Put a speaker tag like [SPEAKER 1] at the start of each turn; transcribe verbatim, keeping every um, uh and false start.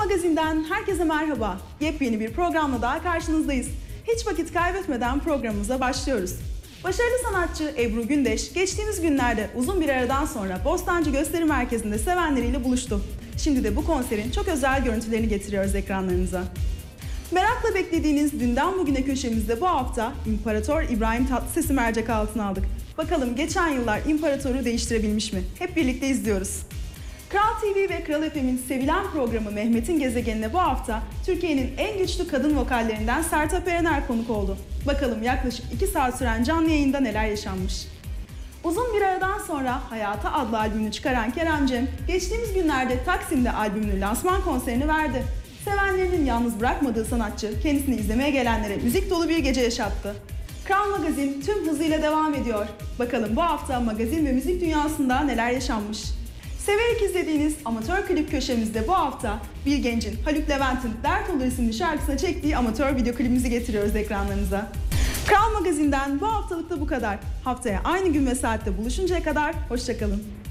[SPEAKER 1] Magazin'den herkese merhaba. Yepyeni bir programla daha karşınızdayız. Hiç vakit kaybetmeden programımıza başlıyoruz. Başarılı sanatçı Ebru Gündeş geçtiğimiz günlerde uzun bir aradan sonra Bostancı Gösteri Merkezi'nde sevenleriyle buluştu. Şimdi de bu konserin çok özel görüntülerini getiriyoruz ekranlarınıza. Merakla beklediğiniz Dünden Bugüne köşemizde bu hafta İmparator İbrahim Tatlıses'i mercek altına aldık. Bakalım geçen yıllar İmparator'u değiştirebilmiş mi? Hep birlikte izliyoruz. Kral T V ve Kral F M'in sevilen programı Mehmet'in Gezegenine bu hafta Türkiye'nin en güçlü kadın vokallerinden Sertab Erener konuk oldu. Bakalım yaklaşık iki saat süren canlı yayında neler yaşanmış. Uzun bir aradan sonra Hayata adlı albümünü çıkaran Kerem Cem, geçtiğimiz günlerde Taksim'de albümünün lansman konserini verdi. Sevenlerinin yalnız bırakmadığı sanatçı kendisini izlemeye gelenlere müzik dolu bir gece yaşattı. Kral Magazin tüm hızıyla devam ediyor. Bakalım bu hafta magazin ve müzik dünyasında neler yaşanmış. Severek izlediğiniz amatör klip köşemizde bu hafta bir gencin Haluk Levent'in Dert Olur isimli şarkısına çektiği amatör video klibimizi getiriyoruz ekranlarınıza. Kral Magazin'den bu haftalık da bu kadar. Haftaya aynı gün ve saatte buluşuncaya kadar hoşça kalın.